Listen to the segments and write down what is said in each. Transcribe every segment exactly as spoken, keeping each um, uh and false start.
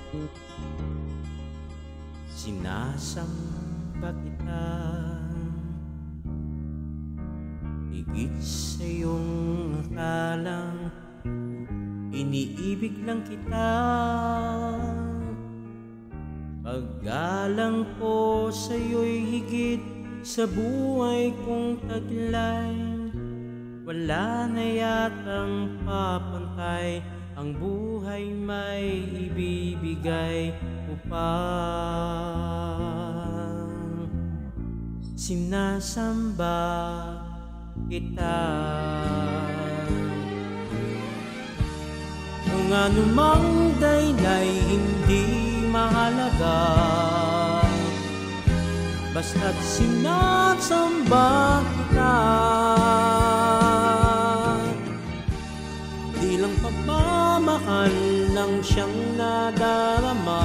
Sinasamba kita, higit sa iyong akalang iniibig lang kita. Paggalang ko sa'yo'y higit sa buhay kong taglay. Wala na yatang papantay, ang buhay may ibibigay mo pa. Sinasamba kita. Kung anumang daylay hindi mahalaga, basta't sinasamba kita. Di lang pagmamahal lang siyang nadarama.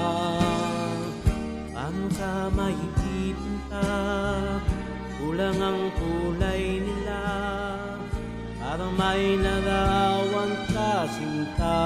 Paano ka maipipinta? Kulang ang kulay nila para may larawan ka, sinta.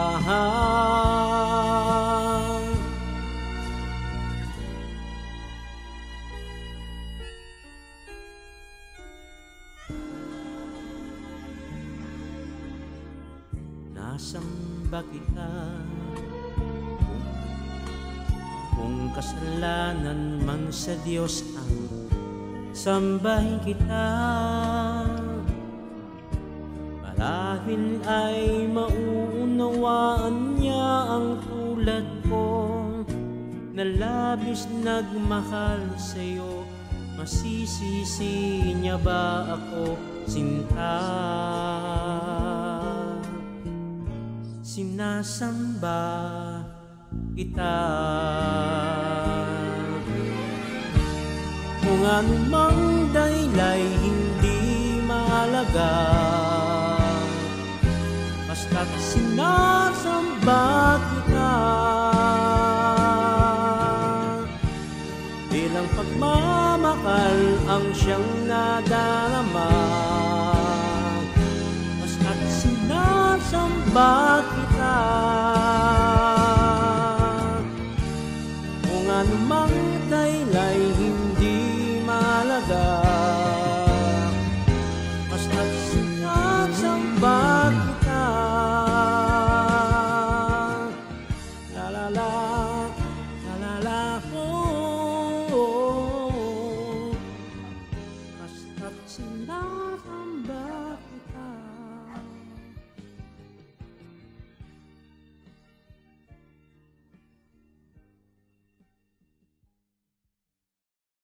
Nasamba kita kung, kung kasalanan man sa Diyos ang sambahin kita. Marahil ay mauunawaan niya ang tulad ko na labis nagmahal sa'yo. Masisisi niya ba ako, sinta? Sinasamba kita. Kung anumang daylay hindi mahalaga, basta't sinasamba kita. Bilang pagmamahal ang siyang nadarama, basta't sinasamba